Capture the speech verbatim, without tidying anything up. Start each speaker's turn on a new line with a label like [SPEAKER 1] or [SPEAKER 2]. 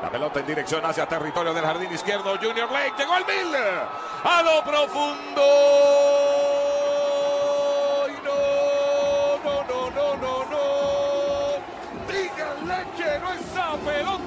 [SPEAKER 1] La pelota en dirección hacia territorio del jardín izquierdo. Junior Lake llegó al mil. A lo profundo. Y no, no, no, no, no, no. Díganle que no esa pelota.